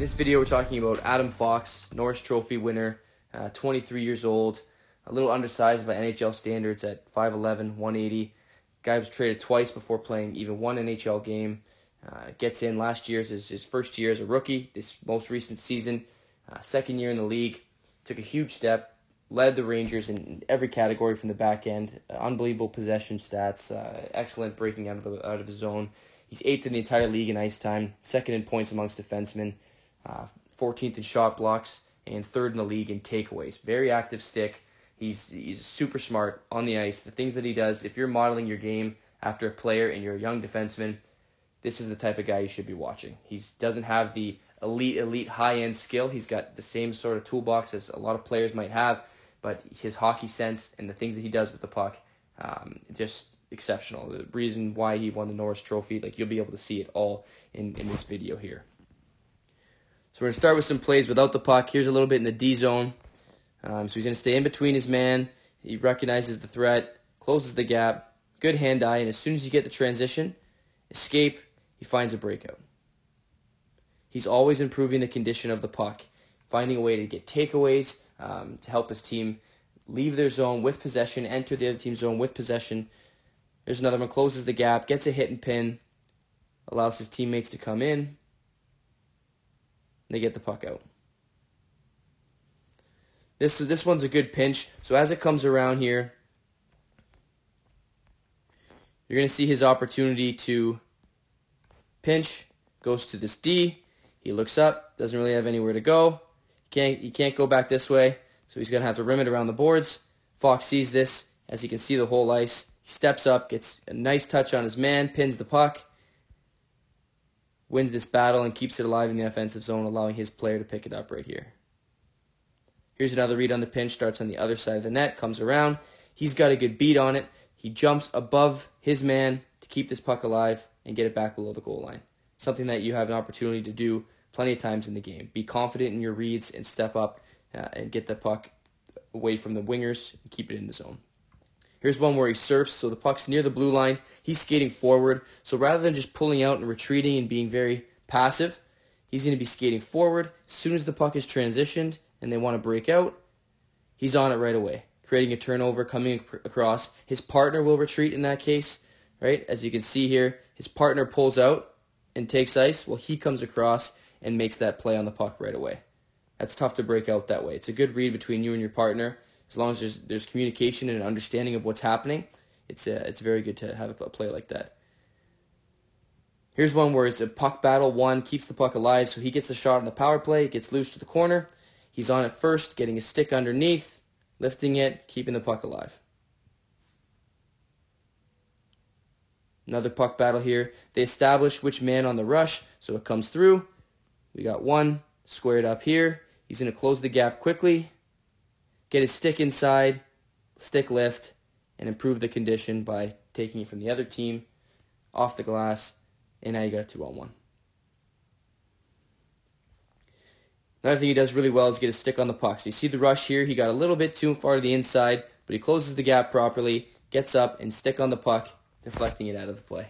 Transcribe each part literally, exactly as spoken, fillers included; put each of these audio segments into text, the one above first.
this video we're talking about Adam Fox, Norris Trophy winner, uh, twenty-three years old, a little undersized by N H L standards at five eleven, one eighty. Guy was traded twice before playing even one N H L game. Uh, gets in last year's his, his first year as a rookie, this most recent season, uh, second year in the league. Took a huge step, led the Rangers in every category from the back end. Uh, unbelievable possession stats, uh, excellent breaking out of the, out of his zone. He's eighth in the entire league in ice time, second in points amongst defensemen, uh, fourteenth in shot blocks, and third in the league in takeaways. Very active stick. He's he's super smart on the ice. The things that he does, if you're modeling your game after a player and you're a young defenseman, this is the type of guy you should be watching. He doesn't have the elite, elite, high-end skill. He's got the same sort of toolbox as a lot of players might have, but his hockey sense and the things that he does with the puck, um, just exceptional. The reason why he won the Norris Trophy, like you'll be able to see it all in, in this video here. So we're going to start with some plays without the puck. Here's a little bit in the D zone. Um, so he's going to stay in between his man. He recognizes the threat, closes the gap, good hand-eye, and as soon as you get the transition, escape, he finds a breakout. He's always improving the condition of the puck, finding a way to get takeaways um, to help his team leave their zone with possession, enter the other team's zone with possession. There's another one, closes the gap, gets a hit and pin, allows his teammates to come in, and they get the puck out. This, this one's a good pinch, so as it comes around here, you're going to see his opportunity to pinch, goes to this D, he looks up, doesn't really have anywhere to go, he can't, he can't go back this way, so he's going to have to rim it around the boards. Fox sees this, as he can see the whole ice, he steps up, gets a nice touch on his man, pins the puck, wins this battle, and keeps it alive in the offensive zone, allowing his player to pick it up right here. Here's another read on the pinch, starts on the other side of the net, comes around, he's got a good beat on it, he jumps above his man to keep this puck alive and get it back below the goal line. Something that you have an opportunity to do plenty of times in the game. Be confident in your reads and step up uh, and get the puck away from the wingers and keep it in the zone. Here's one where he surfs, so the puck's near the blue line. He's skating forward, so rather than just pulling out and retreating and being very passive, he's going to be skating forward. As soon as the puck is transitioned and they want to break out, he's on it right away, creating a turnover, coming across. His partner will retreat in that case, right? As you can see here, his partner pulls out and takes ice. Well, he comes across and makes that play on the puck right away. That's tough to break out that way. It's a good read between you and your partner. As long as there's, there's communication and an understanding of what's happening, it's uh, it's very good to have a play like that. Here's one where it's a puck battle. One keeps the puck alive, so he gets a shot on the power play, gets loose to the corner. He's on it first, getting his stick underneath, lifting it, keeping the puck alive. Another puck battle here. They establish which man on the rush, so it comes through. We got one squared up here. He's going to close the gap quickly, get his stick inside, stick lift, and improve the condition by taking it from the other team off the glass, and now you got a two on one. Another thing he does really well is get his stick on the puck. So you see the rush here, he got a little bit too far to the inside, but he closes the gap properly, gets up, and stick on the puck, deflecting it out of the play.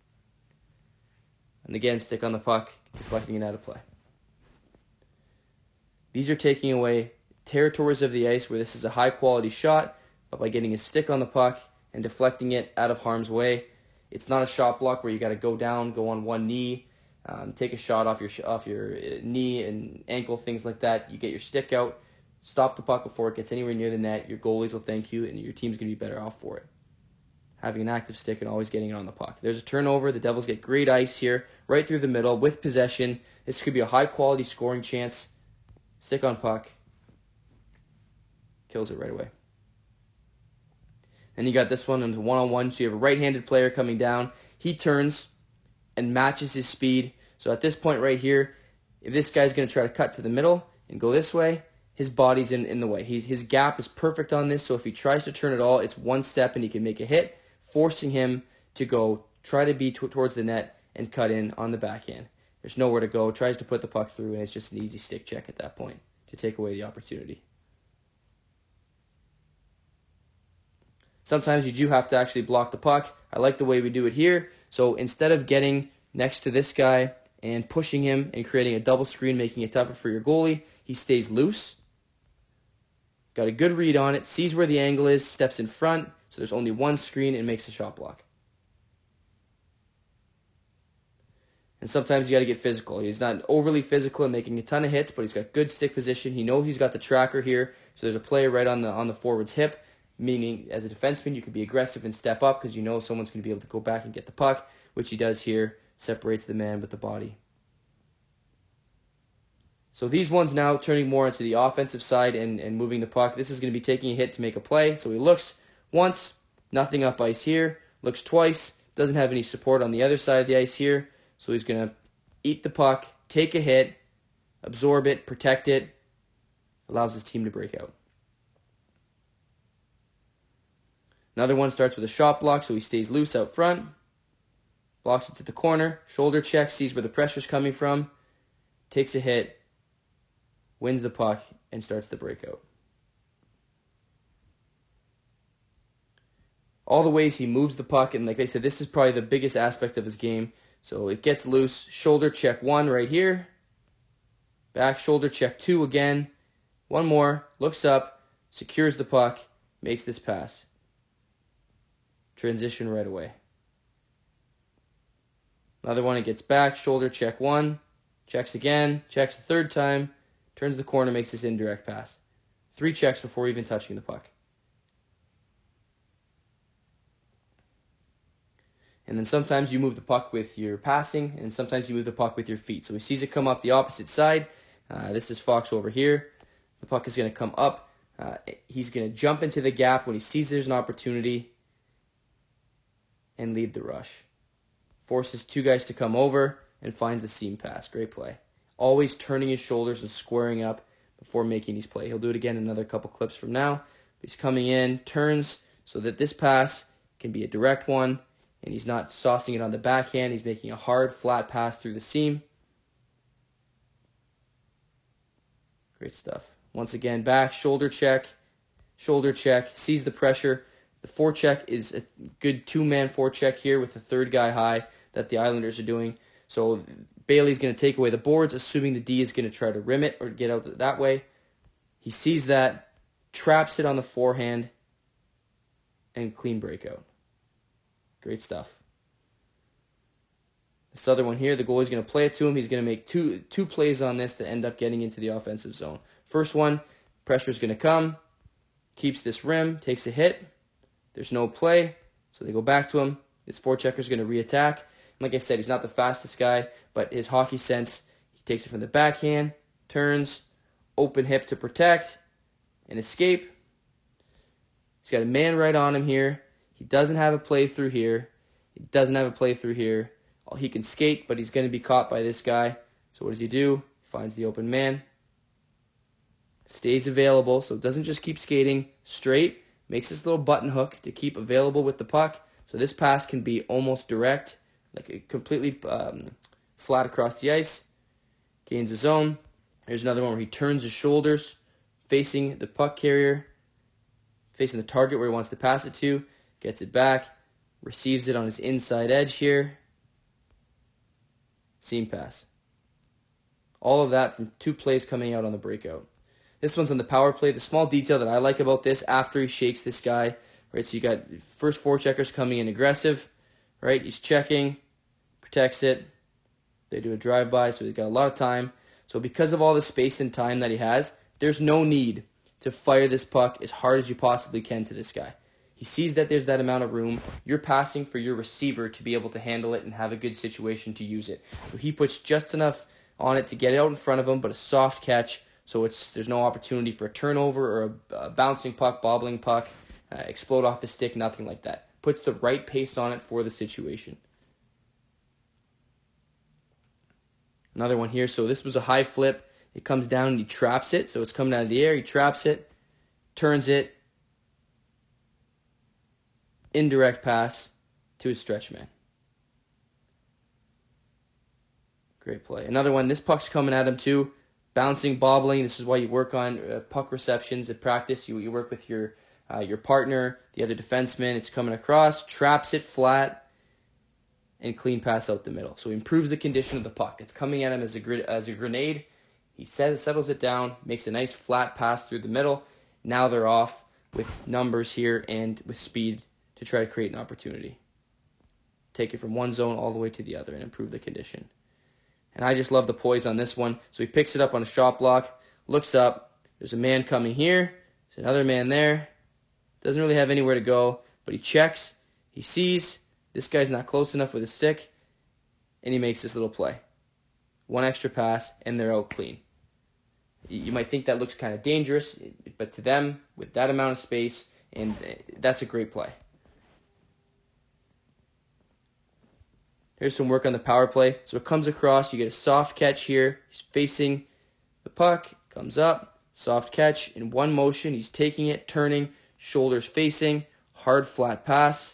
And again, stick on the puck, deflecting it out of play. These are taking away territories of the ice where this is a high-quality shot, but by getting a stick on the puck and deflecting it out of harm's way, it's not a shot block where you got to go down, go on one knee, um, take a shot off your off your knee and ankle, things like that. You get your stick out, stop the puck before it gets anywhere near the net. Your goalies will thank you, and your team's going to be better off for it. Having an active stick and always getting it on the puck. There's a turnover. The Devils get great ice here, right through the middle with possession. This could be a high-quality scoring chance. Stick on puck. Kills it right away. Then you got this one into one-on-one. So you have a right-handed player coming down. He turns and matches his speed. So at this point right here, if this guy's going to try to cut to the middle and go this way, his body's in, in the way. He, his gap is perfect on this, so if he tries to turn at all, it's one step and he can make a hit, forcing him to go try to be t- towards the net and cut in on the backhand. There's nowhere to go, tries to put the puck through, and it's just an easy stick check at that point to take away the opportunity. Sometimes you do have to actually block the puck. I like the way we do it here. So instead of getting next to this guy and pushing him and creating a double screen, making it tougher for your goalie. He stays loose. Got a good read on it, sees where the angle is, steps in front, so there's only one screen and makes a shot block. And sometimes you got to get physical. He's not overly physical and making a ton of hits, but he's got good stick position. He knows he's got the tracker here, so there's a player right on the on the forward's hip, meaning as a defenseman you can be aggressive and step up because you know someone's going to be able to go back and get the puck, which he does here, separates the man with the body. So these ones now turning more into the offensive side and, and moving the puck. This is going to be taking a hit to make a play. So he looks once, nothing up ice here. Looks twice, doesn't have any support on the other side of the ice here. So he's going to eat the puck, take a hit, absorb it, protect it. Allows his team to break out. Another one starts with a shot block, so he stays loose out front. Blocks it to the corner, shoulder check, sees where the pressure's coming from, takes a hit, wins the puck, and starts the breakout. All the ways he moves the puck, and like I said, this is probably the biggest aspect of his game. So it gets loose, shoulder check one right here, back shoulder check two again, one more, looks up, secures the puck, makes this pass. Transition right away. Another one, it gets back, shoulder check one, checks again, checks the third time, turns the corner, makes this indirect pass. Three checks before even touching the puck. And then sometimes you move the puck with your passing, and sometimes you move the puck with your feet. So he sees it come up the opposite side. Uh, this is Fox over here. The puck is going to come up. Uh, he's going to jump into the gap when he sees there's an opportunity and lead the rush. Forces two guys to come over and finds the seam pass. Great play. Always turning his shoulders and squaring up before making his play. He'll do it again in another couple clips from now. He's coming in, turns so that this pass can be a direct one, and he's not saucing it on the backhand. He's making a hard, flat pass through the seam. Great stuff. Once again, back, shoulder check, shoulder check, sees the pressure. The forecheck is a good two-man forecheck here with the third guy high that the Islanders are doing. So Bailey's going to take away the boards, assuming the D is going to try to rim it or get out that way. He sees that, traps it on the forehand, and clean breakout. Great stuff. This other one here, the goalie's going to play it to him. He's going to make two two plays on this that end up getting into the offensive zone. First one, pressure's going to come, keeps this rim, takes a hit. There's no play, so they go back to him. His forechecker's going to reattack. Like I said, he's not the fastest guy, but his hockey sense, he takes it from the backhand, turns, open hip to protect, and escape. He's got a man right on him here. He doesn't have a play through here. He doesn't have a play through here. He can skate, but he's going to be caught by this guy. So what does he do? He finds the open man. Stays available, so it doesn't just keep skating straight. Makes this little button hook to keep available with the puck. So this pass can be almost direct, like completely um, flat across the ice. Gains his zone. Here's another one where he turns his shoulders, facing the puck carrier, facing the target where he wants to pass it to. Gets it back, receives it on his inside edge here. Seam pass. All of that from two plays coming out on the breakout. This one's on the power play. The small detail that I like about this, after he shakes this guy, right? So you got first four checkers coming in aggressive, right? He's checking, protects it. They do a drive-by, so he's got a lot of time. So because of all the space and time that he has, there's no need to fire this puck as hard as you possibly can to this guy. He sees that there's that amount of room. You're passing for your receiver to be able to handle it and have a good situation to use it. So he puts just enough on it to get it out in front of him, but a soft catch, so it's there's no opportunity for a turnover or a, a bouncing puck, bobbling puck, uh, explode off the stick, nothing like that. Puts the right pace on it for the situation. Another one here. So this was a high flip. It comes down and he traps it. So it's coming out of the air. He traps it, turns it, indirect pass to his stretch man. Great play. Another one. This puck's coming at him too. Bouncing, bobbling. This is why you work on uh, puck receptions at practice. You you work with your uh, your partner, the other defenseman. It's coming across, traps it flat, and clean pass out the middle. So he improves the condition of the puck. It's coming at him as a, gr- as a grenade. He set, settles it down, makes a nice flat pass through the middle. Now they're off with numbers here and with speed to try to create an opportunity. Take it from one zone all the way to the other and improve the condition. And I just love the poise on this one. So he picks it up on a shot block, looks up. There's a man coming here. There's another man there. Doesn't really have anywhere to go, but he checks. He sees this guy's not close enough with his stick, and he makes this little play. One extra pass, and they're out clean. You might think that looks kind of dangerous, but to them, with that amount of space, and that's a great play. Here's some work on the power play. So it comes across, you get a soft catch here. He's facing the puck, comes up, soft catch. In one motion, he's taking it, turning, shoulders facing, hard flat pass.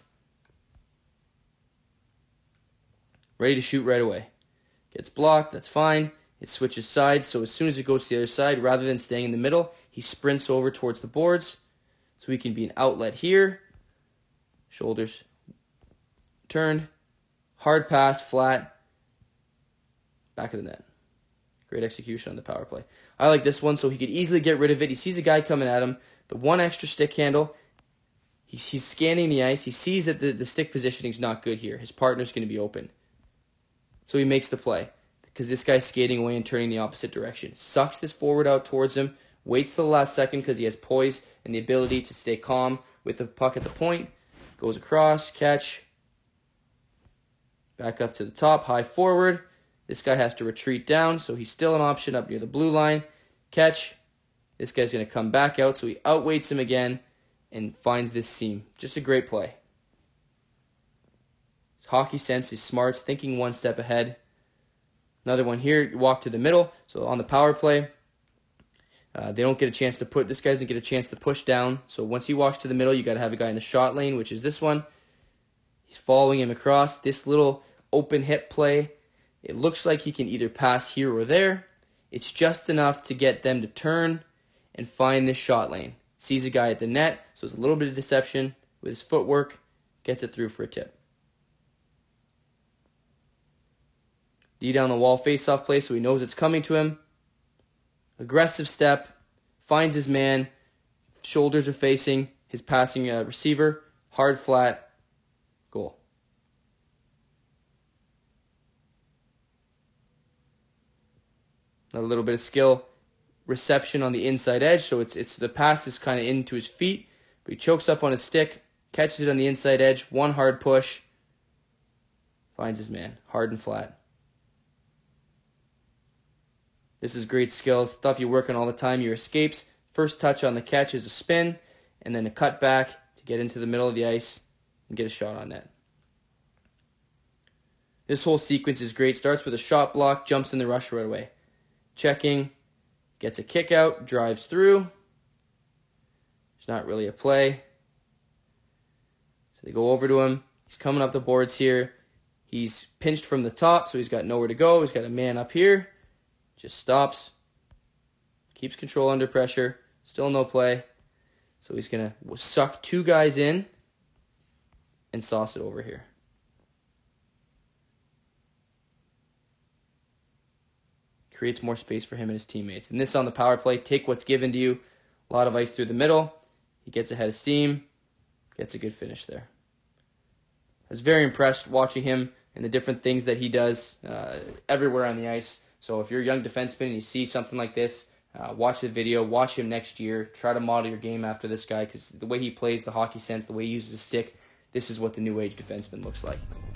Ready to shoot right away. Gets blocked, that's fine. It switches sides, so as soon as it goes to the other side, rather than staying in the middle, he sprints over towards the boards. So he can be an outlet here. Shoulders turned. Hard pass, flat, back of the net. Great execution on the power play. I like this one, so he could easily get rid of it. He sees a guy coming at him. The one extra stick handle, he's, he's scanning the ice. He sees that the, the stick positioning is not good here. His partner's going to be open. So he makes the play because this guy's skating away and turning the opposite direction. Sucks this forward out towards him. Waits till the last second because he has poise and the ability to stay calm with the puck at the point. Goes across, catch. Back up to the top, high forward. This guy has to retreat down, so he's still an option up near the blue line. Catch. This guy's going to come back out, so he outweights him again and finds this seam. Just a great play. His hockey sense, his smarts, thinking one step ahead. Another one here, you walk to the middle. So on the power play, uh, they don't get a chance to put, this guy doesn't get a chance to push down. So once he walks to the middle, you got to have a guy in the shot lane, which is this one. He's following him across. This little open hip play, it looks like he can either pass here or there. It's just enough to get them to turn and find this shot lane. Sees a guy at the net, so it's a little bit of deception with his footwork. Gets it through for a tip. D down the wall face-off play, so he knows it's coming to him. Aggressive step. Finds his man. Shoulders are facing his passing uh, receiver. Hard flat. Goal. A little bit of skill. Reception on the inside edge, so it's it's the pass is kind of into his feet, but he chokes up on his stick, catches it on the inside edge, one hard push, finds his man, hard and flat. This is great skill, stuff you work on all the time, your escapes. First touch on the catch is a spin, and then a cut back to get into the middle of the ice and get a shot on net. This whole sequence is great. Starts with a shot block, jumps in the rush right away. Checking, gets a kick out, drives through. It's not really a play. So they go over to him. He's coming up the boards here. He's pinched from the top, so he's got nowhere to go. He's got a man up here. Just stops. Keeps control under pressure. Still no play. So he's going to suck two guys in and sauce it over here. Creates more space for him and his teammates. And this on the power play, take what's given to you. A lot of ice through the middle. He gets ahead of steam. Gets a good finish there. I was very impressed watching him and the different things that he does uh, everywhere on the ice. So if you're a young defenseman and you see something like this, uh, watch the video, watch him next year. Try to model your game after this guy because the way he plays, the hockey sense, the way he uses his stick, this is what the new age defenseman looks like.